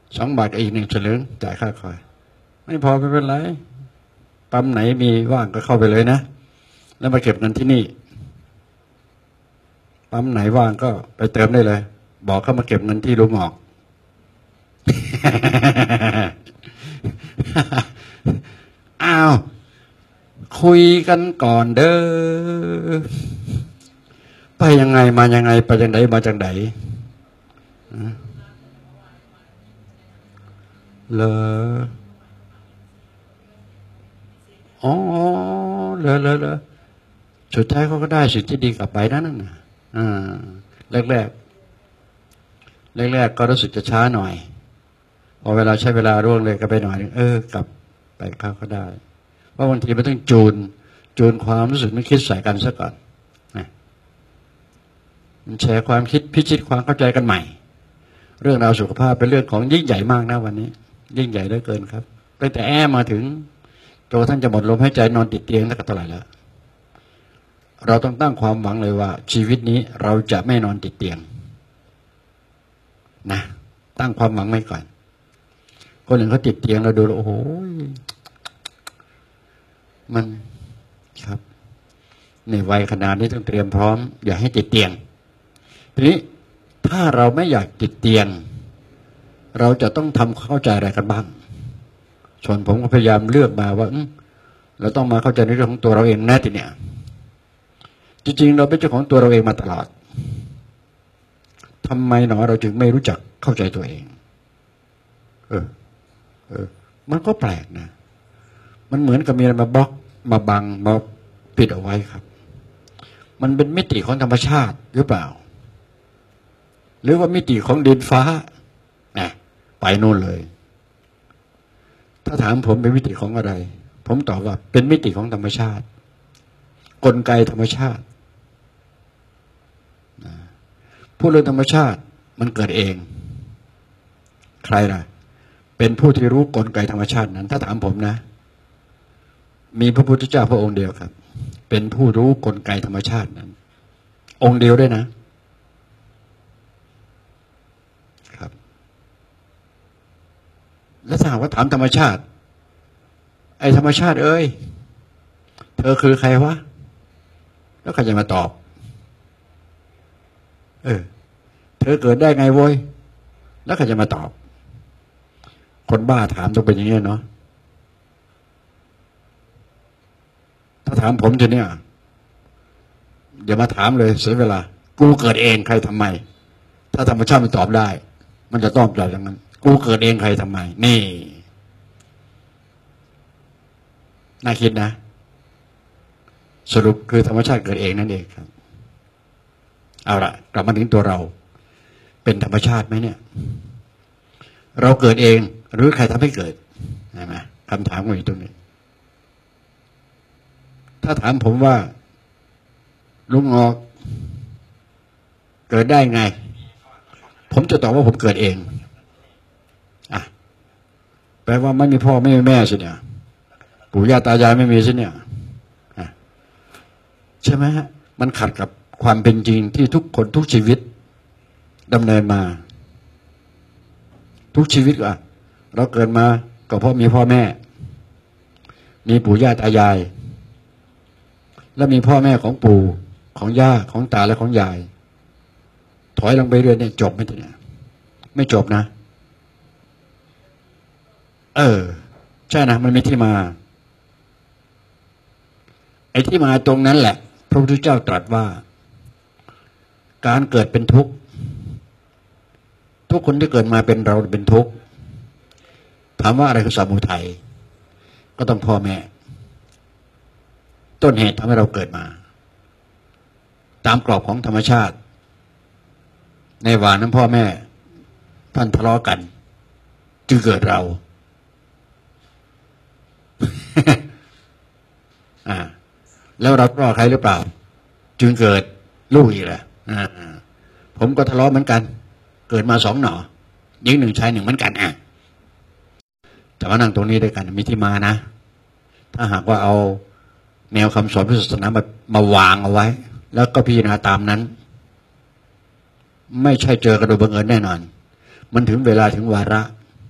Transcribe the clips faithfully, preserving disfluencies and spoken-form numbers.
สองบาทกับอีกหนึ่งสลึงจ่ายค่าคอยไม่พอไม่เป็นไรปั๊มไหนมีว่างก็เข้าไปเลยนะแล้วมาเก็บเงินที่นี่ปั๊มไหนว่างก็ไปเติมได้เลยบอกเข้ามาเก็บเงินที่ลุงออก อ้าวคุยกันก่อนเด้อไปยังไงมายังไงไปจังไดมาจังไดเลออ๋อเลอเลอเลอสุดท้ายเขาก็ได้สิ่งที่ดีกลับไปนั่นน่ะอ่าแรกแรกแรกแรกก็รู้สึกจะช้าหน่อยพอเวลาใช้เวลาร่วงเลยก็ไปหน่อยเออกลับไปเข้าก็ได้ว่าบางทีมันต้องจูนจูนความรู้สึกนึกคิดใส่กันซะก่อนมันแชร์ความคิดพิชิตความเข้าใจกันใหม่เรื่องราวสุขภาพเป็นเรื่องของยิ่งใหญ่มากนะวันนี้ยิ่งใหญ่เหลือเกินครับตั้งแต่แอมาถึงตัวท่านจะหมดลมหายใจนอนติดเตียงตั้งแต่เท่าไหร่แล้วเราต้องตั้งความหวังเลยว่าชีวิตนี้เราจะไม่นอนติดเตียงนะตั้งความหวังไว้ก่อนคนหนึ่งเขาติดเตียงเราดูแล้วโอ้โหมันครับในวัยขนาดนี้ต้องเตรียมพร้อมอย่าให้ติดเตียงทีนี้ถ้าเราไม่อยากติดเตียงเราจะต้องทำเข้าใจอะไรกันบ้างส่วนผมก็พยายามเลือกมาว่าเราต้องมาเข้าใจในเรื่องของตัวเราเองแน่ทีเนี่ยจริงๆเราเป็นเจ้าของตัวเราเองมาตลอดทำไมหนอเราจึงไม่รู้จักเข้าใจตัวเองเออเออมันก็แปลกนะมันเหมือนกับมีอะไรมาบล็อกมาบังมาปิดเอาไว้ครับมันเป็นมิติของธรรมชาติหรือเปล่าหรือว่ามิติของดินฟ้านะไปนู่นเลยถ้าถามผมเป็นมิติของอะไรผมตอบว่าเป็นมิติของธรรมชาติกลไกธรรมชาติพูดเรื่องธรรมชาติมันเกิดเองใครล่ะเป็นผู้ที่รู้กลไกธรรมชาตินั้นถ้าถามผมนะมีพระพุทธเจ้าพระองค์เดียวครับเป็นผู้รู้กลไกธรรมชาตินั้นองค์เดียวด้วยนะครับแล้วถ้าหากว่าถามธรรมชาติไอ้ธรรมชาติเอ้ยเธอคือใครวะแล้วใครจะมาตอบเออเธอเกิดได้ไงโว้ยแล้วใครจะมาตอบคนบ้าถามต้องเป็นอย่างนี้เนาะถ้าถามผมจะเนี่ยอย่ามาถามเลยเสียเวลากูเกิดเองใครทำไมถ้าธรรมชาติมันตอบได้มันจะตอบแบบนั้นกูเกิดเองใครทำไมนี่น่าคิดนะสรุปคือธรรมชาติเกิดเองนั่นเองครับเอาละกลับมาถึงตัวเราเป็นธรรมชาติไหมเนี่ยเราเกิดเองหรือใครทำให้เกิดใช่ไหมคำถามอยู่ตรงนี้ถ้าถามผมว่าลุงงอกเกิดได้ไงผมจะตอบว่าผมเกิดเองอ่ะแปลว่าไม่มีพ่อไม่มีแม่สิเนี่ยปู่ย่าตายายไม่มีสิเนี่ยอ่ะใช่ไหมฮะมันขัดกับความเป็นจริงที่ทุกคนทุกชีวิตดำเนินมาทุกชีวิตอ่ะเราเกิดมาก็เพราะมีพ่อแม่มีปู่ย่าตายายแล้วมีพ่อแม่ของปู่ของย่าของตาและของยายถอยลงไปเรื่อยเนี่ยจบไหมทีเนี่ยไม่จบนะเออใช่นะมันมีที่มาไอ้ที่มาตรงนั้นแหละพระพุทธเจ้าตรัสว่าการเกิดเป็นทุกข์ทุกคนที่เกิดมาเป็นเราเป็นทุกข์ถามว่าอะไรคือสมุทัยก็ต้องพ่อแม่ต้นเหตุทำให้เราเกิดมาตามกรอบของธรรมชาติในวานั้นพ่อแม่ท่านทะเลาะกันจึงเกิดเรา อ่าแล้วเราทะเลาะใครหรือเปล่าจึงเกิดลูกอีกแหละอ่าผมก็ทะเลาะเหมือนกันเกิดมาสองหน่อหญิงหนึ่งชายหนึ่งเหมือนกันอ่ะแต่ว่านั่งตรงนี้ด้วยกันมีที่มานะถ้าหากว่าเอาแนวคำสอนพุทธศาสนามามาวางเอาไว้แล้วก็พิจารณาตามนั้นไม่ใช่เจอกันโดยบังเอิญแน่นอนมันถึงเวลาถึงวาระ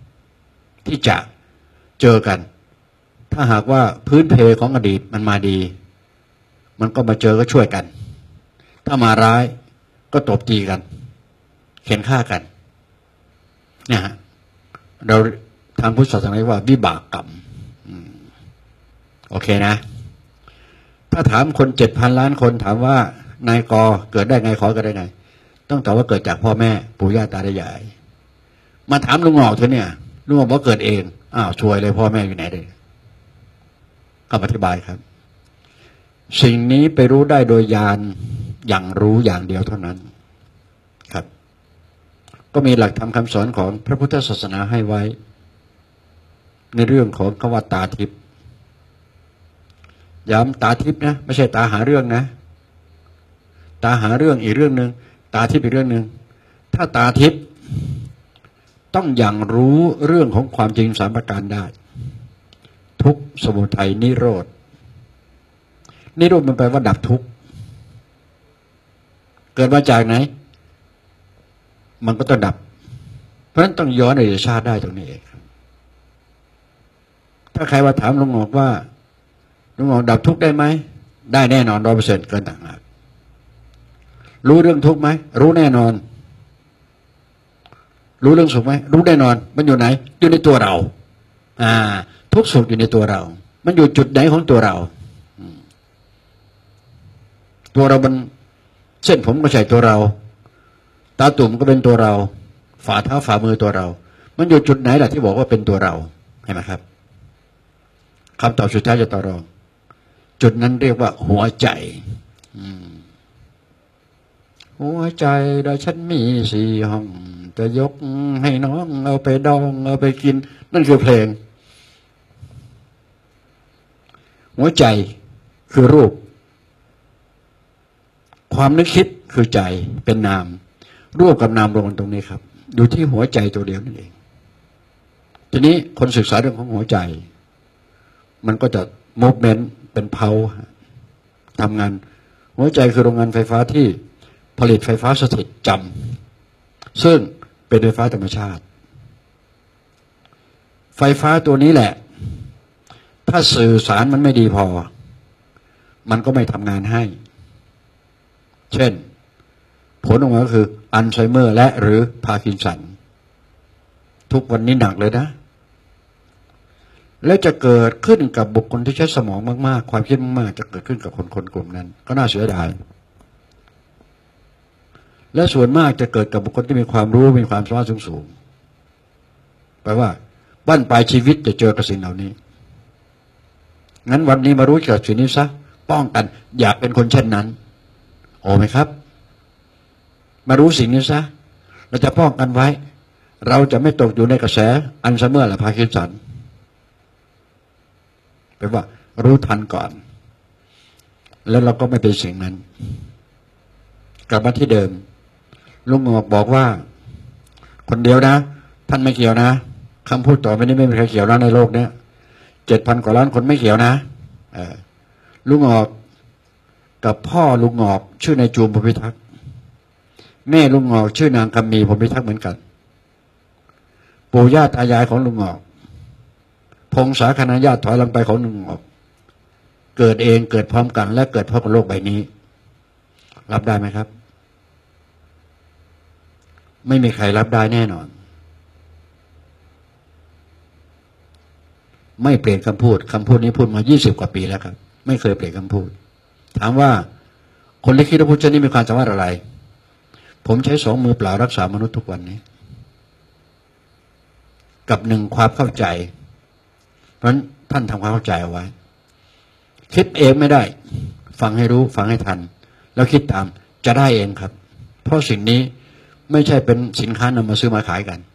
ที่จะเจอกันถ้าหากว่าพื้นเพของอดีตมันมาดีมันก็มาเจอก็ช่วยกันถ้ามาร้ายก็ตบตีกันเข็นฆ่ากันเนี่ยฮะเราทางพุทธศาสนาเรียกว่าวิบากกรรมโอเคนะถ้าถามคนเจ็ดพันล้านคนถามว่านายกอเกิดได้ไงขอเกิดได้ไงต้องตอบว่าเกิดจากพ่อแม่ปู่ย่าตายายมาถามลุงหงอกเธอเนี่ยลุงหงอกบอกเกิดเองอ้าวช่วยเลยพ่อแม่อยู่ไหนเลยคำอธิบายครับสิ่งนี้ไปรู้ได้โดยญาณอย่างรู้อย่างเดียวเท่านั้นครับก็มีหลักธรรมคำสอนของพระพุทธศาสนาให้ไว้ในเรื่องของคำว่าตาทิพย์ย้ำตาทิพย์นะไม่ใช่ตาหาเรื่องนะตาหาเรื่องอีกเรื่องหนึ่งตาทิพย์อีกเรื่องหนึ่งถ้าตาทิพย์ต้องอย่างรู้เรื่องของความจริงสามประการได้ทุกข์สมุทัยนิโรธนิโรธมันแปลว่าดับทุกข์เกิดมาจากไหนมันก็ต้องดับเพราะฉะนั้นต้องย้อนอดีตชาติได้ตรงนี้เองถ้าใครมาถามลุงหงอกว่าลุงหงอกดับทุกข์ได้ไหมได้แน่นอนร้อยเปอร์เซ็นต์เกินต่างหากรู้เรื่องทุกข์ไหมรู้แน่นอนรู้เรื่องสุขไหมรู้แน่นอนมันอยู่ไหนอยู่ในตัวเราอ่าทุกสุขอยู่ในตัวเรามันอยู่จุดไหนของตัวเราตัวเรามันเส้นผมก็ใช่ตัวเราตาตุ่มก็เป็นตัวเราฝ่าเท้าฝ่ามือตัวเรามันอยู่จุดไหนล่ะที่บอกว่าเป็นตัวเราเห็นไหมครับคำตอบสุดท้ายจะต่อรองจุดนั้นเรียกว่าหัวใจหัวใจเราฉันมีสี่ห้องจะยกให้น้องเอาไปดองเอาไปกินนั่นคือเพลงหัวใจคือรูปความนึกคิดคือใจเป็นนามรูปกับนามรวมกันตรงนี้ครับอยู่ที่หัวใจตัวเดียวนั่นเองทีนี้คนศึกษาเรื่องของหัวใจมันก็จะมูฟเมนต์เป็นเพาทำงานหัวใจคือโรงงานไฟฟ้าที่ผลิตไฟฟ้าสถิตจำซึ่งเป็นไฟฟ้าธรรมชาติไฟฟ้าตัวนี้แหละถ้าสื่อสารมันไม่ดีพอมันก็ไม่ทำงานให้เช่นผลออกมาก็คืออัลไซเมอร์และหรือพาร์กินสันทุกวันนี้หนักเลยนะแล้วจะเกิดขึ้นกับบุคคลที่ใช้สมองมากๆความคิดมากๆจะเกิดขึ้นกับคนคนกลุ่มนั้นก็น่าเสียดายและส่วนมากจะเกิดกับบุคคลที่มีความรู้มีความสามารถสูงๆแปลว่าบั้นปลายชีวิตจะเจอกับสิ่งเหล่านี้งั้นวันนี้มารู้เกี่ยวกับสิ่งนี้ซะป้องกันอย่าเป็นคนเช่นนั้นโอ้ไหมครับมารู้สิ่งนี้ซะเราจะป้องกันไว้เราจะไม่ตกอยู่ในกระแสอัลไซเมอร์และพาร์กินสันแปลว่ารู้ทันก่อนแล้วเราก็ไม่เป็นสิ่งนั้นกลับมาที่เดิมลุงหงอกบอกว่าคนเดียวนะท่านไม่เกี่ยวนะคำพูดต่อไปนี้ไม่มีใครเกี่ยวนะในโลกนี้เจ็ดพันกว่าล้านคนไม่เกี่ยวนะลุงหงอกกับพ่อลุงหงอกชื่อนายจูมพรหมพิทักษ์แม่ลุงหงอกชื่อนางคำมีพรหมพิทักษ์เหมือนกันปู่ย่าตายายของลุงหงอกพงศาคณาญาติถอยหลังไปของลุงหงอกเกิดเองเกิดพร้อมกันและเกิดพร้อมกับโลกใบนี้รับได้ไหมครับไม่มีใครรับได้แน่นอนไม่เปลี่ยนคำพูดคำพูดนี้พูดมายี่สิบกว่าปีแล้วครับไม่เคยเปลี่ยนคำพูดถามว่าคนที่คิดว่าพุทธเจ้านี่มีความสามารถอะไรผมใช้สองมือเปล่ารักษามนุษย์ทุกวันนี้กับหนึ่งความเข้าใจเพราะฉะนั้นท่านทำความเข้าใจเอาไว้คิดเองไม่ได้ฟังให้รู้ฟังให้ทันแล้วคิดตามจะได้เองครับเพราะสิ่งนี้ไม่ใช่เป็นสินค้านำมาซื้อมาขายกัน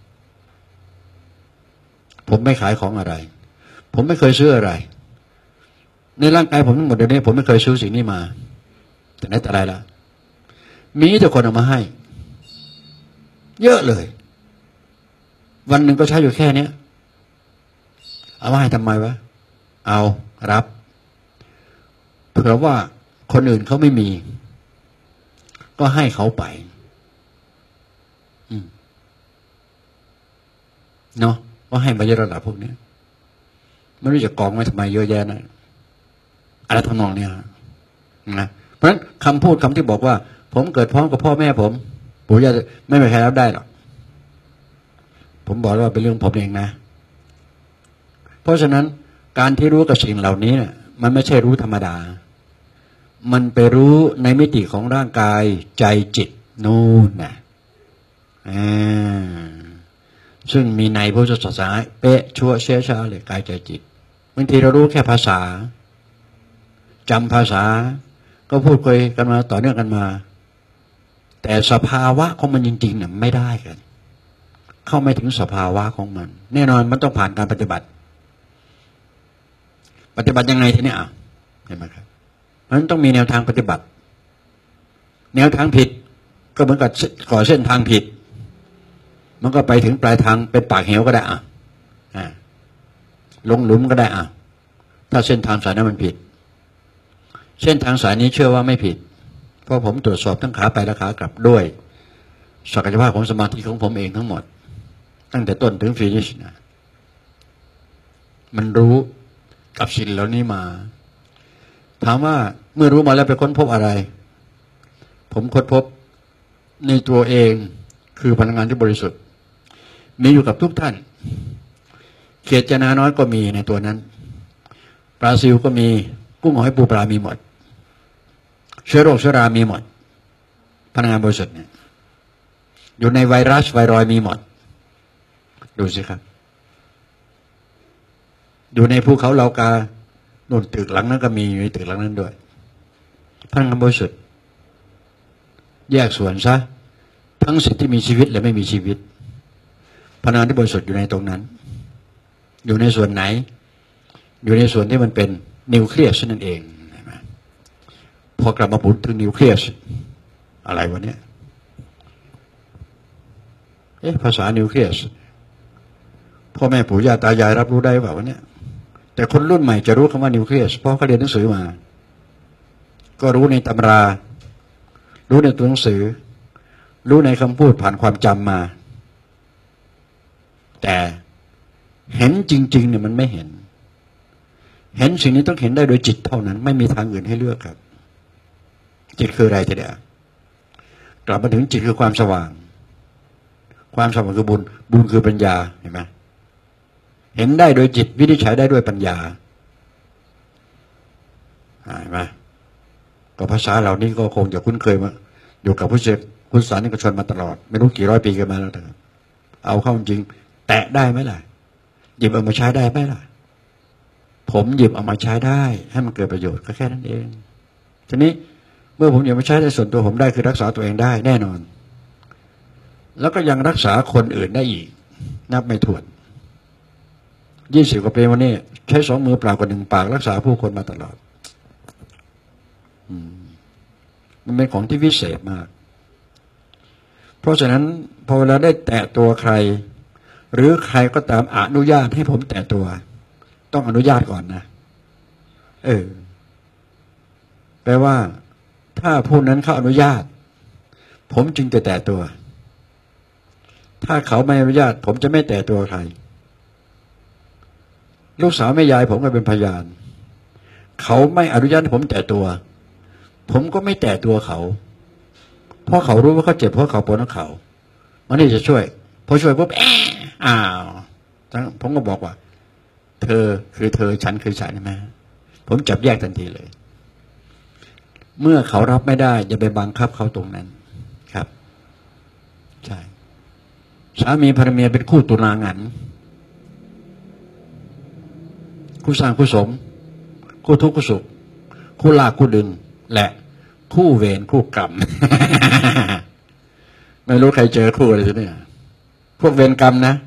ผมไม่ขายของอะไรผมไม่เคยซื้ออะไรในร่างกายผมทั้งหมดเดี๋ยวนี้ผมไม่เคยซื้อสิ่งนี้มาแต่ไหนแต่ไรละมีแต่คนเอามาให้เยอะเลยวันหนึ่งก็ใช้อยู่แค่นี้เอามาให้ทำไมวะเอารับเผื่อว่าคนอื่นเขาไม่มีก็ให้เขาไปเนาะว่าให้มาเยอะระดับพวกนี้ไม่รู้จะกองไว้ทำไมเยอะแยะนะอะไรทำนองนี้นะเพราะฉะนั้นคำพูดคำที่บอกว่าผมเกิดพร้อมกับพ่อแม่ผมปู่ย่าไม่มีใครรับได้หรอกผมบอกว่าเป็นเรื่องผมเองนะเพราะฉะนั้นการที่รู้กับสิ่งเหล่านี้เนี่ยมันไม่ใช่รู้ธรรมดามันไปรู้ในมิติของร่างกายใจจิตนู่นนะอ่าซึ่งมีในพุทธศาสนาเป๊ะชั่วเชี่ยวชาญเลยกายใจจิตบางทีเรารู้แค่ภาษาจำภาษาก็พูดคุยกันมาต่อเนื่องกันมาแต่สภาวะของมันจริงๆเนี่ยไม่ได้กันเข้าไม่ถึงสภาวะของมันแน่นอนมันต้องผ่านการปฏิบัติปฏิบัติยังไงทีนี้อ่ะเห็นไหมครับมันต้องมีแนวทางปฏิบัติแนวทางผิดก็เหมือนกับก่อเส้นทางผิดมันก็ไปถึงปลายทางเป็นปากเหวก็ได้อ่ะลงหลุมก็ได้อ่ะถ้าเส้นทางสายนั้นมันผิดเส้นทางสายนี้เชื่อว่าไม่ผิดเพราะผมตรวจสอบทั้งขาไปและขากลับด้วยศักยภาพของสมาธิของผมเองทั้งหมดตั้งแต่ต้นถึงฟินิชนะมันรู้กับสิ่งเหล่านี้มาถามว่าเมื่อรู้มาแล้วไปค้นพบอะไรผมค้นพบในตัวเองคือพลังงานที่บริสุทธิ์มีอยู่กับทุกท่านเขียดจนาน้อยก็มีในตัวนั้นปลาซิวก็มีกุ้งหอยปูปลามีหมดเชื้อโรคเชื้อรามีหมดพลังงานบริสุทธิ์เนี่ยอยู่ในไวรัสไวรอยมีหมดดูสิครับอยู่ในภูเขาเหล่ากาโน่นตึกหลังนั้นก็มีอยู่ในตึกหลังนั้นด้วยพลังงานบริสุทธิ์แยกส่วนซะทั้งสิ่งที่มีชีวิตและไม่มีชีวิตพลังงานที่บริสุทธิ์อยู่ในตรงนั้นอยู่ในส่วนไหนอยู่ในส่วนที่มันเป็นนิวเคลียสนั่นเองพอกลับมาพูดถึงนิวเคลียสอะไรวะเนี่ยเอ๊ะภาษานิวเคลียสพ่อแม่ปู่ย่าตายายรับรู้ได้เปล่าวะเนี่ยแต่คนรุ่นใหม่จะรู้คำว่านิวเคลียสเพราะเขาเรียนหนังสือมาก็รู้ในตำรารู้ในตัวหนังสือรู้ในคำพูดผ่านความจำมาแต่เห็นจริงๆเนี่ยมันไม่เห็นเห็นสิ่งนี้ต้องเห็นได้โดยจิตเท่านั้นไม่มีทางอื่นให้เลือกครับจิตคืออะไรทีเดียวกลับมาถึงจิตคือความสว่างความสว่างคือบุญบุญคือปัญญาเห็นไหมเห็นได้โดยจิตวินิจฉัยได้ด้วยปัญญาเห็นไหมก็ภาษาเหล่านี้ก็คงจะคุ้นเคยมาอยู่กับผู้เชี่ยวพุทธศาสนิกชนมาตลอดไม่รู้กี่ร้อยปีกันมาแล้วแต่เอาเข้าจริงแตะได้ไหมล่ะหยิบเอามาใช้ได้ไหมล่ะผมหยิบเอามาใช้ได้ให้มันเกิดประโยชน์ก็แค่นั้นเองทีนี้เมื่อผมหยิบมาใช้ในส่วนตัวผมได้คือรักษาตัวเองได้แน่นอนแล้วก็ยังรักษาคนอื่นได้อีกนับไม่ถ้วนยี่สิบกว่าปีวันนี้ใช้สองมือเปล่ากับหนึ่งปากรักษาผู้คนมาตลอดมันเป็นของที่วิเศษมากเพราะฉะนั้นพอเวลาได้แตะตัวใครหรือใครก็ตามอนุญาตให้ผมแตะตัวต้องอนุญาตก่อนนะเออแปลว่าถ้าผู้นั้นเขาอนุญาตผมจึงจะแตะตัวถ้าเขาไม่อนุญาตผมจะไม่แตะตัวใครลูกสาวแม่ยายผมก็เป็นพยานเขาไม่อนุญาตให้ผมแตะตัวผมก็ไม่แตะตัวเขาเพราะเขารู้ว่าเขาเจ็บเพราะเขาปวดของเขามันนี่จะช่วยพอช่วยปุ๊บแอะอ้าวผมก็บอกว่าเธอคือเธอฉันคือฉันใช่ไหมผมจับแยกทันทีเลยเมื่อเขารับไม่ได้อย่าไปบังคับเขาตรงนั้นครับใช่สามีภรรยาเป็นคู่ตุลางันคู่สร้างคู่สมคู่ทุกข์คู่สุขคู่ลากคู่ดึงและคู่เวรคู่กรรม ไม่รู้ใครเจอคู่อะไรสิเนี่ยพวกเวรกรรมนะ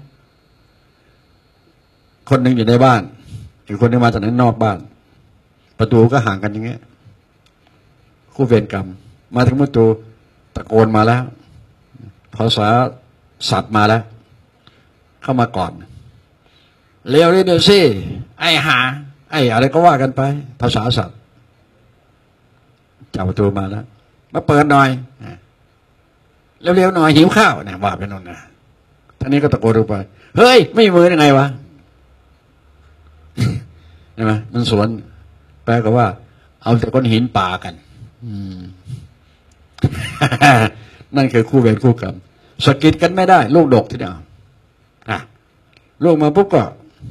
คนหนึ่งอยู่ในบ้านอีกคนหนึ่งมาจากนอกบ้านประตูก็ห่างกันอย่างเงี้ยคู่เวรกรรมมาถึงประตูตะโกนมาแล้วภาษาสัตว์มาแล้วเข้ามาก่อนเร็วเลยเดี๋ยวสิไอ้หาไอ้อะไรก็ว่ากันไปภาษาสัตว์จับประตูมาแล้วมาเปิดหน่อยเร็วๆหน่อยหิวข้าวเนี่ยว่าไปนู่นนะทท่านนี้ก็ตะโกนออกไปเฮ้ยไม่มีมือได้ไงวะใช่ไหมมันสวนแปลกับว่าเอาแต่ก้อนหินป่ากันนั่นคือคู่เวรคู่กรรมสกิดกันไม่ได้ลูกดกที่เดียวอ่ะลูกมาปุ๊บก็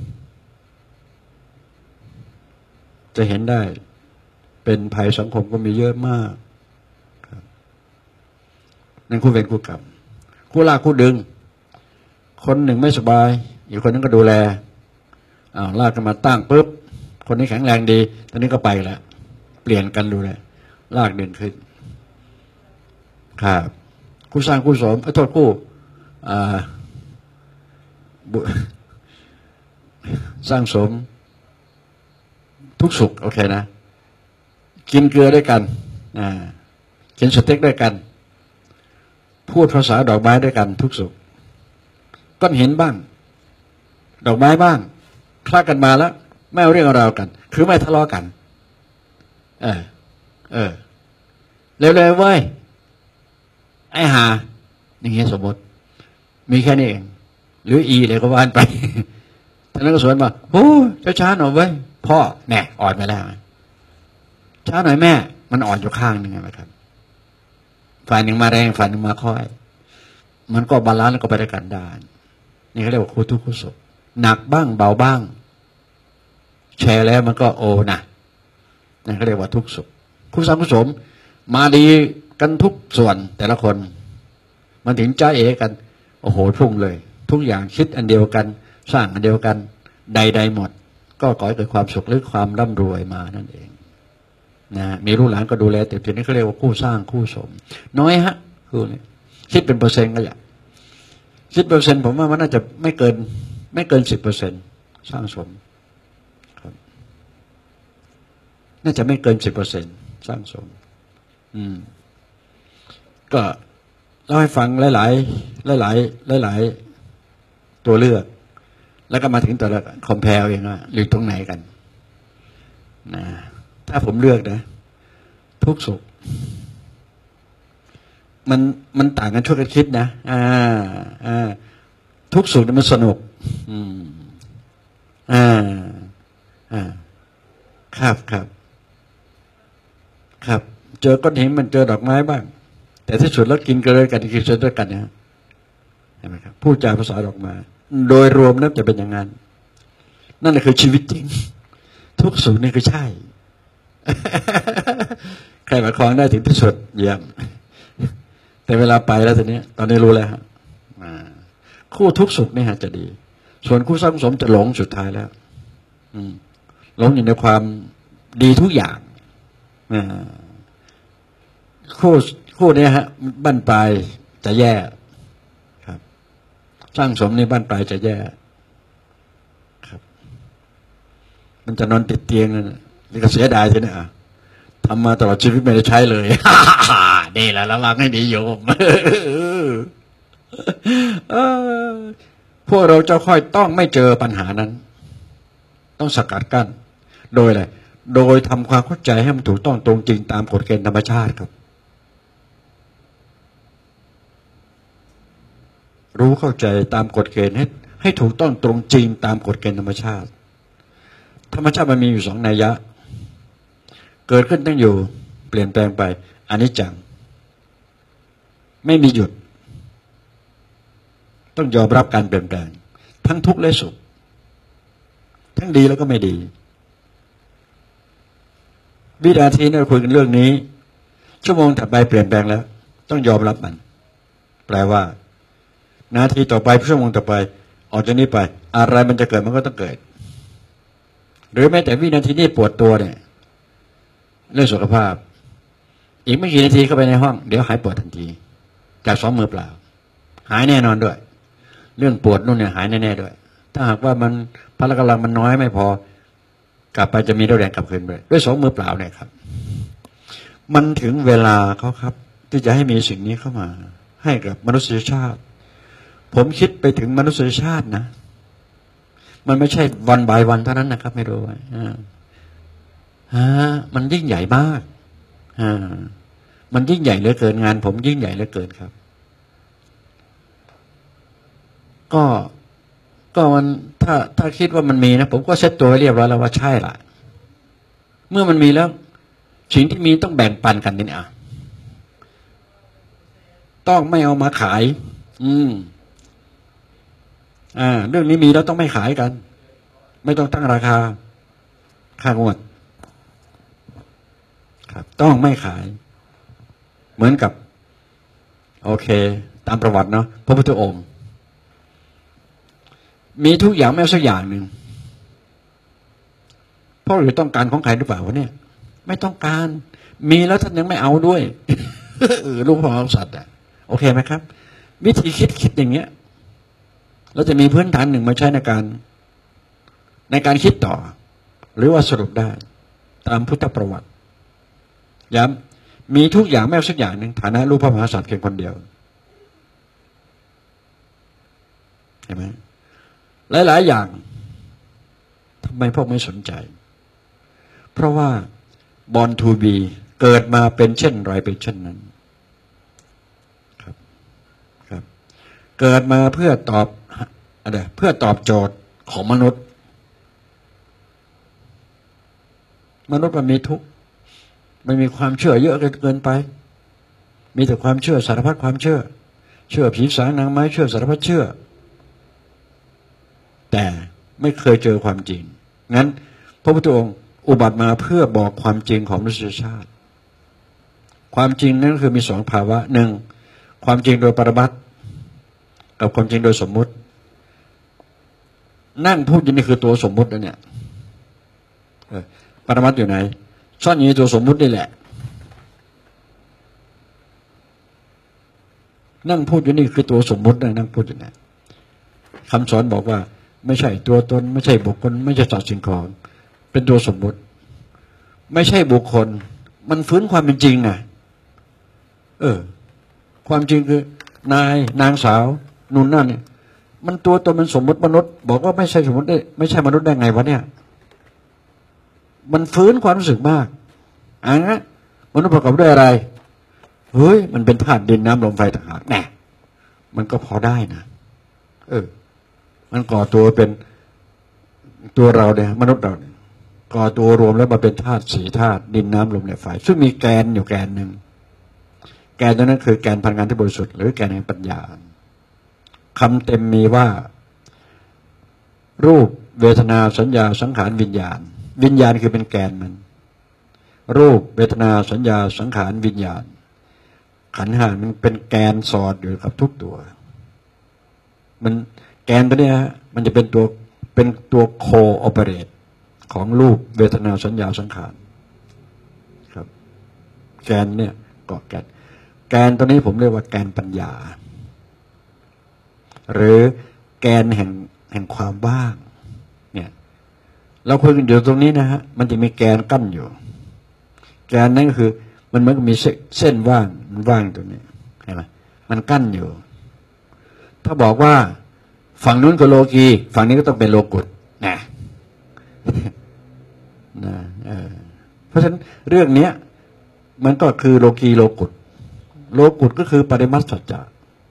จะเห็นได้เป็นภัยสังคมก็มีเยอะมากนั่นคู่เวรคู่กรรมคู่ลากคู่ดึงคนหนึ่งไม่สบายอีกคนนึงก็ดูแลอ้าวลากกันมาตั้งปุ๊บคนนี้แข็งแรงดีตอนนี้ก็ไปแล้วเปลี่ยนกันดูแลลากเดินขึ้นครับคู่สร้างคู่สมโทษคู่สร้างสมทุกสุขโอเคนะกินเกลือด้วยกันกินสเต็กด้วยกันพูดภาษาดอกไม้ด้วยกันทุกสุขก้อนหินบ้างดอกไม้บ้างคลากันมาแล้วไม่เอาเรื่องเอาราวกันคือไม่ทะเลาะกันเออเออเร็วๆเว้ยไอ้หาอย่างเงี้ยสมมติมีแค่นี้เองหรืออีเลยก็ว่านไปท่านนั้นก็สวนมาโอ้ช้าๆหน่อยเว้ยพ่อแน่อ่อนไปแล้วช้าหน่อยแม่มันอ่อนอยู่ข้างนึงไงครับฝ่ายหนึ่งมาแรงฝ่ายหนึ่งมาค่อยมันก็บาลานซ์แล้วก็ไปด้วยกันได้นี่เขาเรียกว่าคู่ทุกข์คู่สุขหนักบ้างเบาบ้างแชร์แล้วมันก็โอนะนั่นเขาเรียกว่าทุกข์สุขคู่สร้างคู่สมมาดีกันทุกส่วนแต่ละคนมันถึงจ้าเอกันโอ้โหพุ่งเลยทุกอย่างคิดอันเดียวกันสร้างอันเดียวกันใดๆหมดก็ก่อให้เกิดความสุขหรือความร่ำรวยมานั่นเองนะมีลูกหลานก็ดูแลแต่ทีนี้เขาเรียกว่าคู่สร้างคู่สมน้อยฮะคู่นี้คิดเป็นเปอร์เซ็นต์ก็อย่างคิดเปอร์เซ็นต์ผมว่ามันน่าจะไม่เกินไม่เกินสิบเปอร์เซ็นต์สร้างสมครับน่าจะไม่เกินสิบเปอร์เซ็นต์สร้างสมอืมก็เล่าให้ฟังหลายๆหลายๆหลายๆตัวเลือกแล้วก็มาถึงตัวละคอมเพลเองว่าอยู่ตรงไหนกันนะถ้าผมเลือกนะทุกสุขมันมันต่างกันช่วยกันคิดนะอ่าอ่าทุกสุขมันสนุกอืมอ่าอ่าครับครับครับเจอก้อนหินมันเจอดอกไม้บ้างแต่ที่สุดแล้วกินกันเลยกันกินเช่นด้วยกันนะเห็นไหมครับพูดจาภาษาดอกไม้โดยรวมนั้นจะเป็นอย่างนั้นนั่นแหละคือชีวิตจริงทุกสุขนี่คือใช่ใครประคองได้ถึงที่สุดเยี่ยมแต่เวลาไปแล้วทีนี้ตอนนี้รู้แล้วฮะคู่ทุกสุขนี่ฮะจะดีส่วนคู่สร้างสมจะหลงสุดท้ายแล้วหลงอยู่ในความดีทุกอย่างคู่คู่นี้ฮะบั้นปลายจะแย่ครับสร้างสมนี่บั้นปลายจะแย่ครับมันจะนอนติดเตียงนี่ก็เสียดายทีนี้อ่ะทำมาตลอดชีวิตไม่ได้ใช้เลยนี่แหละระวังให้ดีโยมพวกเราจะค่อยต้องไม่เจอปัญหานั้นต้องสกัดกั้นโดยอะไรโดยทำความเข้าใจให้มันถูกต้องตรงจริงตามกฎเกณฑ์ธรรมชาติครับรู้เข้าใจตามกฎเกณฑ์ให้ให้ถูกต้องตรงจริงตามกฎเกณฑ์ธรรมชาติธรรมชาติมันมีอยู่สองนัยยะเกิดขึ้นตั้งอยู่เปลี่ยนแปลงไปอนิจจังไม่มีหยุดต้องยอมรับการเปลี่ยนแปลงทั้งทุกข์และสุขทั้งดีแล้วก็ไม่ดีวินาทีนี้เราคุยกันเรื่องนี้ชั่วโมงถัดไปเปลี่ยนแปลงแล้วต้องยอมรับมันแปลว่านาทีต่อไปชั่วโมงต่อไปออกจากนี้ไปอะไรมันจะเกิดมันก็ต้องเกิดหรือแม้แต่วินาทีนี้ปวดตัวเนี่ยเรื่องสุขภาพอีกไม่กี่นาทีเข้าไปในห้องเดี๋ยวหายปวดทันทีจากสองมือเปล่าหายแน่นอนด้วยเรื่องปวดนู่นเนี่ยหายแน่ๆด้วยถ้าหากว่ามันพละกำลังมันน้อยไม่พอกลับไปจะมีแรงกลับคืนไปด้วยสองมือเปล่าเนี่ยครับมันถึงเวลาเขาครับที่จะให้มีสิ่งนี้เข้ามาให้กับมนุษยชาติผมคิดไปถึงมนุษยชาตินะมันไม่ใช่วันบายวันเท่านั้นนะครับไม่รู้ว่าฮะมันยิ่งใหญ่มากฮะมันยิ่งใหญ่เหลือเกินงานผมยิ่งใหญ่เหลือเกินครับก็ก็มันถ้าถ้าคิดว่ามันมีนะผมก็เซตตัวเรียบร้อยแล้วว่าใช่ละเมื่อมันมีแล้วสิ่งที่มีต้องแบ่งปันกันนี่อ่ะต้องไม่เอามาขายอืมอ่าเรื่องนี้มีแล้วต้องไม่ขายกันไม่ต้องตั้งราคาค่างวดครับต้องไม่ขายเหมือนกับโอเคตามประวัติเนาะพระพุทธองค์มีทุกอย่างไม่สักอย่างหนึ่งเพราะหรือต้องการของใครหรือเปล่าวะเนี่ยไม่ต้องการมีแล้วท่านยังไม่เอาด้วย เออลูกพ่อของสัตว์อ่ะโอเคไหมครับวิธีคิดคิดอย่างเงี้ยเราจะมีพื้นฐานหนึ่งมาใช้ในการในการคิดต่อหรือว่าสรุปได้ตามพุทธประวัติย้ำมีทุกอย่างไม่สักอย่างหนึ่งฐานะลูกพระมหากษัตริย์เพียงคนเดียวเห็นไหมหลายๆอย่างทำไมพวกไม่สนใจเพราะว่าบอนทูบีเกิดมาเป็นเช่นไรเป็นเช่นนั้นครับครับเกิดมาเพื่อตอบอะไรเพื่อตอบโจทย์ของมนุษย์มนุษย์มันมีทุกข์ไม่มีความเชื่อเยอะเกินไปมีแต่ความเชื่อสารพัดความเชื่อเชื่อผีสางนางไม้เชื่อสารพัดเชื่อแต่ไม่เคยเจอความจริงงั้นพระพุทธองค์อุบัติมาเพื่อบอกความจริงของมนุษยชาติความจริงนั้นคือมีสองภาวะหนึ่งความจริงโดยปรมัตถ์กับความจริงโดยสมมุตินั่งพูดอยู่นี่คือตัวสมมุตินะเนี่ยปรมัตถ์อยู่ไหนซ่อนอยู่ในตัวสมมุตินี่แหละนั่งพูดอยู่นี่คือตัวสมมุตินะนั่งพูดอยู่นะคำสอนบอกว่าไม่ใช่ตัวตนไม่ใช่บุคคลไม่ใช่สัตว์สิ่งของเป็นตัวสมมุติไม่ใช่บุคคลมันฟื้นความเป็นจริงนะเออความจริงคือนายนางสาวนุ่นนั่นเนี่ยมันตัวตนมันสมมุติมนุษย์บอกว่าไม่ใช่สมมุติได้ไม่ใช่มนุษย์ได้ไงวะเนี่ยมันฟื้นความรู้สึกมากอ่ะนะมนุษย์ประกอบด้วยอะไรเฮ้ยมันเป็นธาตุดินน้ำลมไฟต่างหากแน่มันก็พอได้นะเออมันก่อตัวเป็นตัวเราเนี่ยมนุษย์เราเนี่ยก่อตัวรวมแล้วมาเป็นธาตุสี่ธาตุดินน้ำลมไฟซึ่งมีแกนอยู่แกนหนึ่งแกนตัวนั้นคือแกนพลังงานที่บริสุทธิ์หรือแกนแห่งปัญญาคำเต็มมีว่ารูปเวทนาสัญญาสังขารวิญญาณวิญญาณคือเป็นแกนมันรูปเวทนาสัญญาสังขารวิญญาณขันธ์ห้ามันเป็นแกนสอดอยู่กับทุกตัวมันแกนตัวนี้ฮะมันจะเป็นตัวเป็นตัวโคโอเปเรตของรูปเวทนาสัญญาสังขารครับแกนเนี่ยเกาะแกนแกนตัวนี้ผมเรียกว่าแกนปัญญาหรือแกนแห่งแห่งความว่างเนี่ยเราคุยกันอยู่ตรงนี้นะฮะมันจะมีแกนกั้นอยู่แกนนั่นก็คือมันเหมือนกับมีเส้นว่างมันว่างตรงนี้เห็นไหมมันกั้นอยู่ถ้าบอกว่าฝั่งนู้นก็โลกีฝั่งนี้ก็ต้องเป็นโลกุตนะนะเออเพราะฉะนั้นเรื่องเนี้ยมันก็คือโลกีโลกุตโลกุตก็คือปริมัตถสัจจะ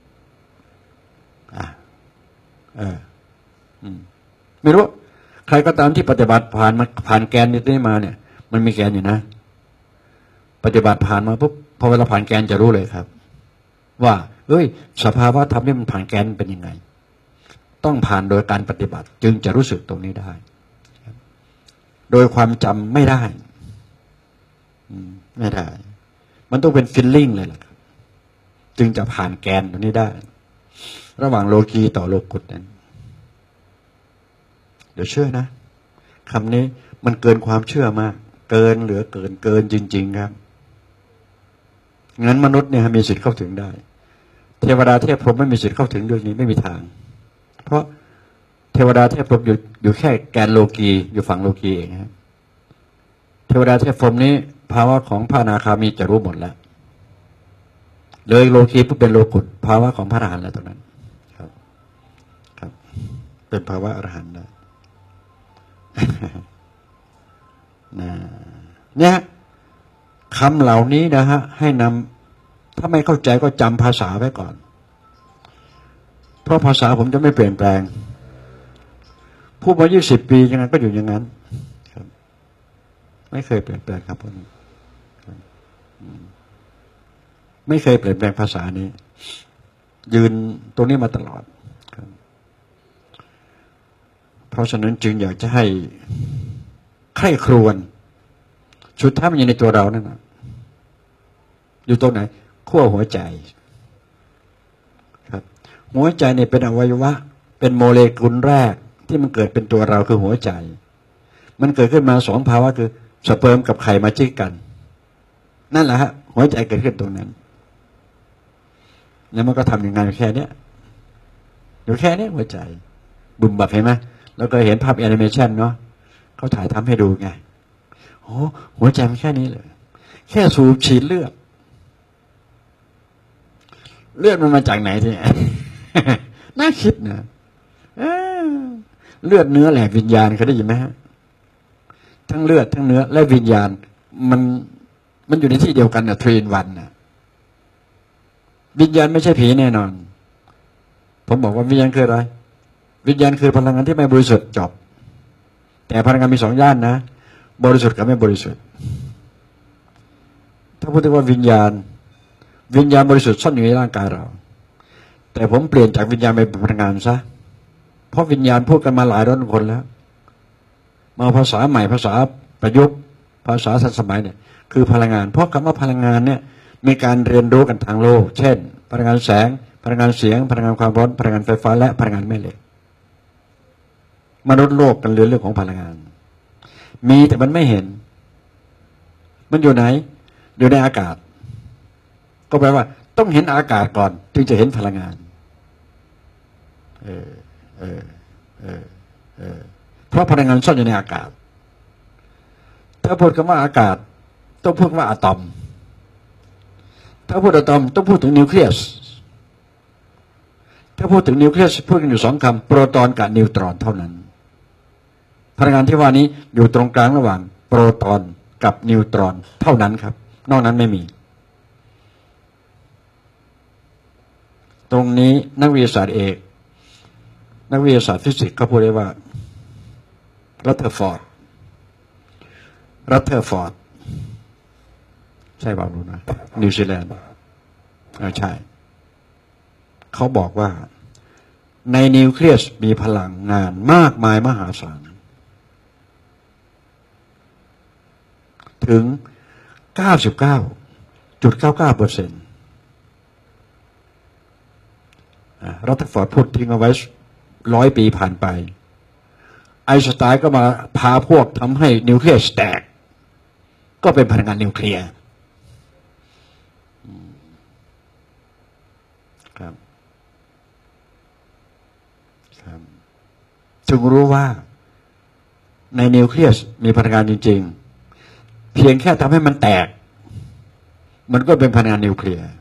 อ่ะเอออืมไม่รู้ใครก็ตามที่ปฏิบัติผ่านมาผ่านแกนนี้มาเนี่ยมันมีแกนอยู่นะปฏิบัติผ่านมาปุ๊บพอเวลาผ่านแกนจะรู้เลยครับว่าเฮ้ยสภาวะธรรมนี่มันผ่านแกนเป็นยังไงต้องผ่านโดยการปฏิบัติจึงจะรู้สึกตรงนี้ได้โดยความจำไม่ได้ไม่ได้มันต้องเป็นฟีลลิ่งเลยล่ะครับจึงจะผ่านแกนตรงนี้ได้ระหว่างโลกีต่อโลกุตนั้นเดี๋ยวเชื่อนะคำนี้มันเกินความเชื่อมากเกินเหลือเกินเกินจริงๆครับงั้นมนุษย์เนี่ยมีสิทธิ์เข้าถึงได้เทวดาเทพพรหมไม่มีสิทธิ์เข้าถึงเรื่องนี้ไม่มีทางเพราะเทวดาเทพพรหมอยู่อยู่แค่แกนโลกีอยู่ฝั่งโลกีเองครับเทวดาเทพพรหมนี้ภาวะของพระอนาคามีจะรู้หมดแล้วเลยโลกีปุ๊บเป็นโลกุตภาวะของพระอรหันต์แล้วตรงนั้นครับครับเป็นภาวะอรหันต์แล้วนะเนี่ยคำเหล่านี้นะฮะให้นำถ้าไม่เข้าใจก็จำภาษาไว้ก่อนเพราะภาษาผมจะไม่เปลี่ยนแปลงพูดมายี่สิบปียังไงก็อยู่อย่างนั้นครับไม่เคยเปลี่ยนแปลงครับพวกนี้ไม่เคยเปลี่ยนแปลงภาษานี้ยืนตรงนี้มาตลอดครับเพราะฉะนั้นจึงอยากจะให้ใคร่ครวญสุดท้ายมันอยู่ในตัวเรานั่นนะอยู่ตรงไหนขั้วหัวใจครับหัวใจเนี่ยเป็นอวัยวะเป็นโมเลกุลแรกที่มันเกิดเป็นตัวเราคือหัวใจมันเกิดขึ้นมาสองภาวะคือสเปิร์มกับไข่มาจิ้กันนั่นแหละฮะหัวใจเกิดขึ้นตรงนั้นแล้วมันก็ทำอย่างงานแค่นี้อยู่แค่นี้หัวใจบุ่มบับเห็นไหมแล้วก็เห็นภาพแอนิเมชันเนาะเขาถ่ายทำให้ดูไงโอ้หัวใจมันแค่นี้เลยแค่สูบฉีดเลือดเลือดมันมาจากไหนทีนี้ น่าคิดนะเลือดเนื้อแหลกวิญญาณเขาได้ยินไหมฮะทั้งเลือดทั้งเนื้อและวิญญาณมันมันอยู่ในที่เดียวกันนะทรีนวันนะวิญญาณไม่ใช่ผีแน่นอนผมบอกว่าวิญญาณคืออะไรวิญญาณคือพลังงานที่ไม่บริสุทธิ์จบแต่พลังงานมีสองย่านนะบริสุทธิ์กับไม่บริสุทธิ์ถ้าพูดถึงว่าวิญญาณวิญญาณบริสุทธิ์ซ่อนอยู่ในร่างกายเราแต่ผมเปลี่ยนจากวิญญาณเป็นพลังงานซะเพราะวิญญาณพูดกันมาหลายร้อยคนแล้วมาภาษาใหม่ภาษาประยุกต์ภาษาทันสมัยเนี่ยคือพลังงานเพราะคำว่าพลังงานเนี่ยมีการเรียนรู้กันทางโลกเช่นพลังงานแสงพลังงานเสียงพลังงานความร้อนพลังงานไฟฟ้าและพลังงานแม่เหล็กมนุษย์โลกกันเรียนเรื่องของพลังงานมีแต่มันไม่เห็นมันอยู่ไหนอยู่ในอากาศก็แปลว่าต้องเห็นอากาศก่อนถึงจะเห็นพลังงานเออเออเออเออเพราะพลังงานซ่อนอยู่ในอากาศถ้าพูดคำว่าอากาศต้องพูดว่าอะตอมถ้าพูดอะตอมต้องพูดถึงนิวเคลียสถ้าพูดถึงนิวเคลียสพูดกันอยู่สองคำโปรตอนกับนิวตรอนเท่านั้นพลังงานที่ว่านี้อยู่ตรงกลางระหว่างโปรตอนกับนิวตรอนเท่านั้นครับนอกนั้นไม่มีตรงนี้นักวิทยาศาสตร์เอกนักวิทยาศาสตร์ฟิสิกส์เขาพูดได้ว่ารัตเทอร์ฟอร์ดรัตเทอร์ฟอร์ดใช่เปล่ารู้นะนิวซีแลนด์ใช่เขาบอกว่าในนิวเคลียสมีพลังงานมากมายมหาศาลถึง เก้าสิบเก้าจุดเก้าเก้าเปอร์เซ็นต์ รัตเทอร์ฟอร์ดพูดทิ้งเอาไว้ร้อยปีผ่านไปไอน์สไตน์ก็มาพาพวกทำให้นิวเคลียสแตกก็เป็นพลังงานนิวเคลียร์ครับครับถึงรู้ว่าในนิวเคลียสมีพลังงานจริงๆเพียงแค่ทำให้มันแตกมันก็เป็นพลังงานนิวเคลียร์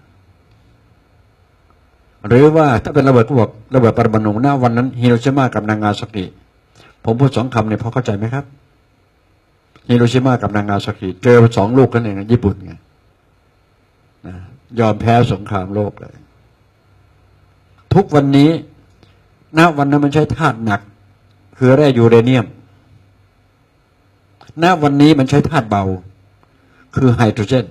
หรือว่าถ้าเป็นระเบิดก็บอกระเบิดปรมาณูณวันนั้นฮิโรชิมากับนางาซากิผมพูดสองคำเนี่ยพอเข้าใจไหมครับฮิโรชิมากับนางาซากิเจอสองลูกกันเองญี่ปุ่นไงนะยอมแพ้สงครามโลกเลยทุกวันนี้ณวันนั้นมันใช้ธาตุหนักคือแร่ยูเรเนียมณวันนี้มันใช้ธาตุเบาคือไฮโดรเจน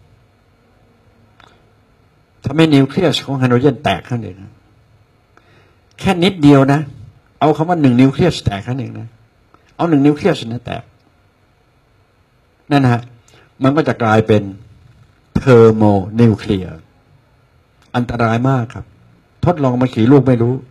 ทำให้นิวเคลียสของไฮโดรเจนแตกข้างหนึ่งแค่นิดเดียวนะเอาคำว่าหนึ่งนิวเคลียสแตกข้างหนึ่งนะเอาหนึ่งนิวเคลียสนะแตกนั่นฮะมันก็จะกลายเป็นเทอร์โมนิวเคลียร์อันตรายมากครับทดลองมาขี่ลูกไม่รู้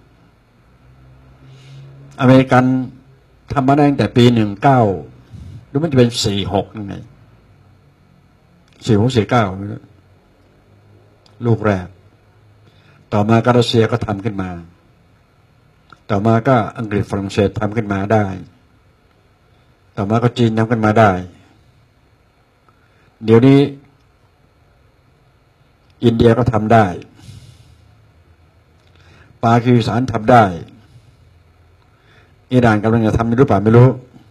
อเมริกันทำมาได้ตั้งแต่ปีหนึ่งเก้าหรือมันจะเป็นสี่หกยังไงสี่หกสี่เก้าลูกแรกต่อมาก็รัสเซียก็ทำขึ้นมาต่อมาก็อังกฤษฝรั่งเศสทำขึ้นมาได้ต่อมาก็จีนทำขึ้นมาได้เดี๋ยวนี้อินเดียก็ทำได้ปากีสถานทำได้อิหร่านกำลังจะทำหรือเปล่าไม่รู้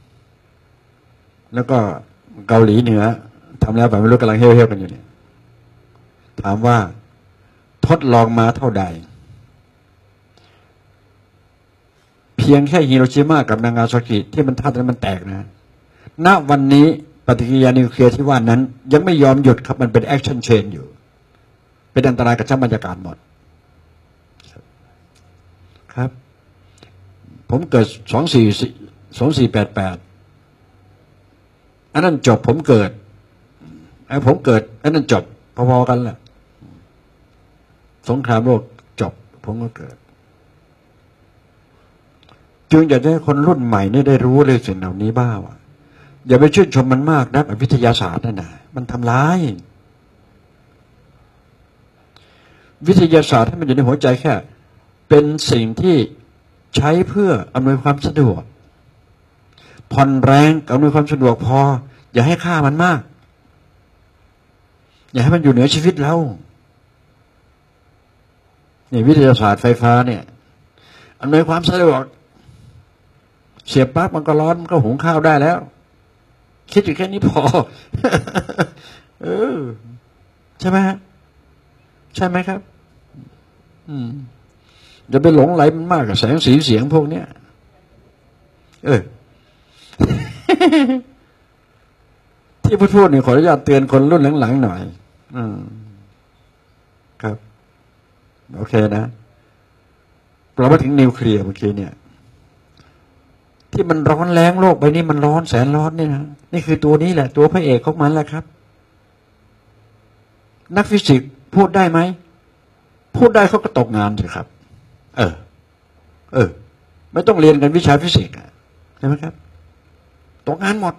แล้วก็เกาหลีเหนือทำแล้วแบบไม่รู้กำลังเฮ้ยๆกันอยู่เนี่ยถามว่าทดลองมาเท่าใดพียงแค่ฮิโรชิมากับนางาซากิที่มันธาตุนั้นมันแตกนะณวันนี้ปฏิกิริยานิวเคลียร์ที่ว่านั้นยังไม่ยอมหยุดครับมันเป็นแอคชั่นเชนอยู่เป็นอันตรายกับชั้นบรรยากาศหมดครับผมเกิดสองสี่สองสี่แปดแปดอันนั้นจบผมเกิดไอ้ผมเกิดอันนั้นจบพอๆกันแหละสงครามโลกจบผมก็เกิดจึงอยากให้คนรุ่นใหม่นี่ได้รู้เลยสิ่งเหล่านี้บ้างว่าอย่าไปชื่นชมมันมากนักวิทยาศาสตร์นั่นนะมันทำร้ายวิทยาศาสตร์ให้มันอยู่ในหัวใจแค่เป็นสิ่งที่ใช้เพื่ออำนวยความสะดวกผ่อนแรงอำนวยความสะดวกพออย่าให้ค่ามันมากอย่าให้มันอยู่เหนือชีวิตเราเนี่ยวิทยาศาสตร์ไฟฟ้าเนี่ยอำนวยความสะดวกเสียบปลั๊กมันก็ร้อนมันก็หุงข้าวได้แล้วคิดอยู่แค่นี้พอ เออใช่ไหมฮะใช่ไหมครับ อืมอย่าไปหลงไหลมันมากกับแสงสีเสียงพวกเนี้ยเออ ที่พูดพูดนี่ขออนุญาตเตือนคนรุ่นหลังๆหน่อยอืมครับโอเคนะเรามาถึงนิวเคลียร์เมื่อกี้เนี่ยที่มันร้อนแรงโลกใบนี้มันร้อนแสนร้อนเนี่ยนะนี่คือตัวนี้แหละตัวพระเอกของมันแหละครับนักฟิสิกส์พูดได้ไหมพูดได้เขาก็ตกงานสิครับเออเออไม่ต้องเรียนกันวิชาฟิสิกส์ใช่ไหมครับตกงานหมด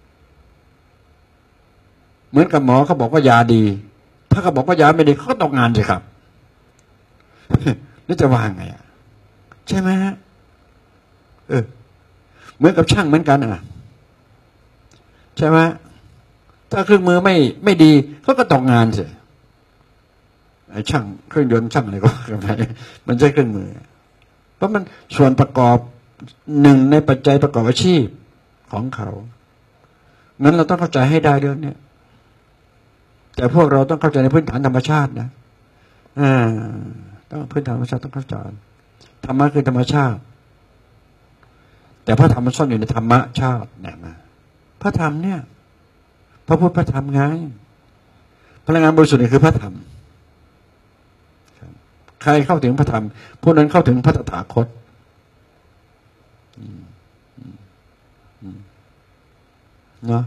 เหมือนกับหมอเขาบอกว่ายาดีถ้าเขาบอกว่ายาไม่ดีเขาก็ตกงานสิครับนี่จะวางไงอ่ะใช่ไหมฮะเออเหมือนกับช่างเหมือนกันอ่ะใช่ไหมถ้าเครื่องมือไม่ไม่ดีเขาก็ตกงานสิไอ้ช่างเครื่องยนต์ช่างอะไรก็อะไรมันใช้เครื่องมือเพราะมันส่วนประกอบหนึ่งในปัจจัยประกอบอาชีพของเขางั้นเราต้องเข้าใจให้ได้เรื่องนี้แต่พวกเราต้องเข้าใจในพื้นฐานธรรมชาตินะอ่าต้องพื้นฐานธรรมชาติต้องเข้าใจธรรมะคือธรรมชาติแต่พระธรรมมันซ่อนอยู่ในธรรมชาติเนี่ยมาพระธรรมเนี่ยพระพุทธพระธรรมไงพลังงานบริสุทธิ์นี่คือพระธรรมใครเข้าถึงพระธรรมพวกนั้นเข้าถึงพระตถาคตเนาะ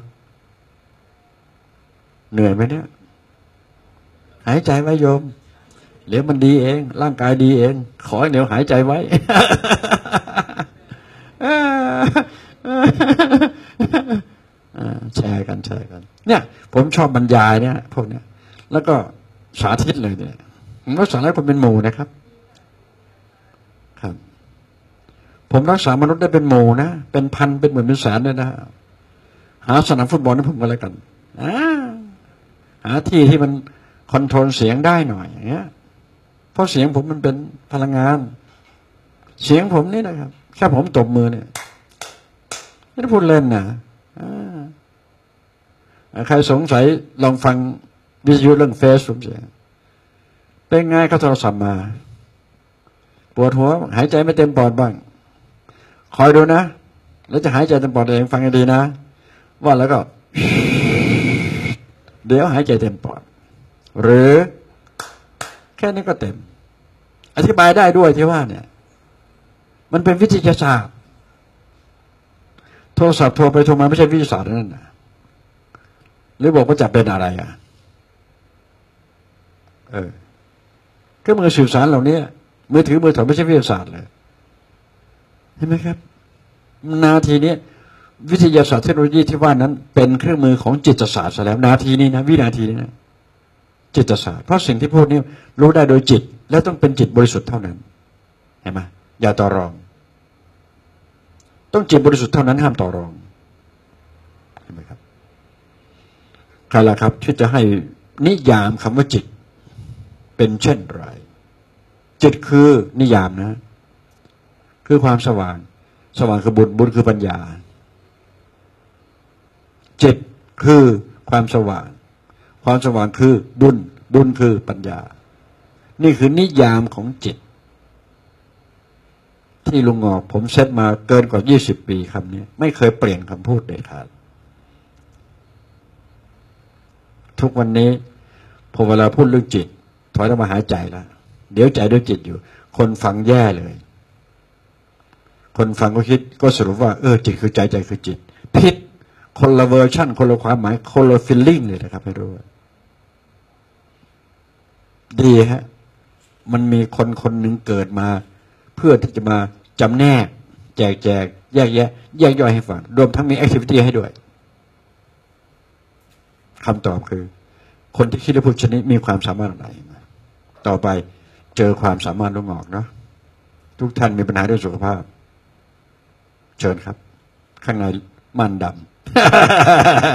เหนื่อยไหมเนี่ยหายใจไว้โยมเดี๋ยวมันดีเองร่างกายดีเองขอให้เดี๋ยวหายใจไว้แชร์กันแชร์กันเนี่ยผมชอบบรรยายเนี่ยพวกเนี้ยแล้วก็สาธิตเลยเนี่ยผมรักษาให้คนเป็นหมู่นะครับครับผมรักษามนุษย์ได้เป็นหมู่นะเป็นพันเป็นหมื่นเป็นแสนเลยนะหาสนามฟุตบอลให้ผมกันแล้วกันหาที่ที่มันคอนโทรลเสียงได้หน่อยอย่างเงี้ยเพราะเสียงผมมันเป็นพลังงานเสียงผมนี่นะครับแค่ผมตบมือเนี่ยไม่ได้พูดเล่นนะใครสงสัยลองฟังวิทยุเรื่องเฟซผมเสียเป็นไงเขาโทรศัพท์มาปวดหัวหายใจไม่เต็มปอดบ้างคอยดูนะแล้วจะหายใจเต็มปอดเองฟังให้ดีนะว่าแล้วก็เดี๋ยวหายใจเต็มปอดหรือแค่นี้ก็เต็มอธิบายได้ด้วยที่ว่าเนี่ยมันเป็นวิทยาศาสตร์โทรศัพท์โทรไปโทรมาไม่ใช่วิทยาศาสตร์นั่นนะหรือบอกว่าจะเป็นอะไรอ่ะเออเครื่องมือสื่อสารเหล่านี้มือถือมือถือไม่ใช่วิทยาศาสตร์เลยเห็นไหมครับนาทีนี้วิทยาศาสตร์เทคโนโลยีที่ว่านั้นเป็นเครื่องมือของจิตศาสตร์ซะแล้วนาทีนี้นะวินาทีนี้นะจิตศาสตร์เพราะสิ่งที่พูดนี้รู้ได้โดยจิตและต้องเป็นจิตบริสุทธิ์เท่านั้นเห็นไหมอย่าต่อรองต้องจิตบริสุทธิ์เท่านั้นห้ามต่อรองเห็นไหมครับใครล่ะครับที่จะให้นิยามคำว่าจิตเป็นเช่นไรจิตคือนิยามนะคือความสว่างสว่างคือบุญบุญคือปัญญาจิตคือความสว่างความสว่างคือบุญบุญคือปัญญานี่คือนิยามของจิตที่ลุงงอกผมเซตมาเกินกว่ายี่สิบปีคำนี้ไม่เคยเปลี่ยนคำพูดเด็ดขาดทุกวันนี้พอเวลาพูดเรื่องจิตถอยมาหาใจแล้วเดี๋ยวใจด้วยจิตอยู่คนฟังแย่เลยคนฟังก็คิดก็สรุปว่าเออจิตคือใจใจคือจิตผิดคนละเวอร์ชั่นคนละความหมายคนละฟีลลิ่งเลยนะครับให้รู้ดีฮะมันมีคนคนหนึ่งเกิดมาเพื่อที่จะมาจำแนกแจกแจกแยกแยะแยกย่อยให้ฟังรวมทั้งมีแอคทิวิตี้ให้ด้วยคำตอบคือคนที่คิดและพูดชนิดมีความสามารถอะไรต่อไปเจอความสามารถลุงงอกเนาะทุกท่านมีปัญหาเรื่องสุขภาพเชิญครับข้างในมันดำ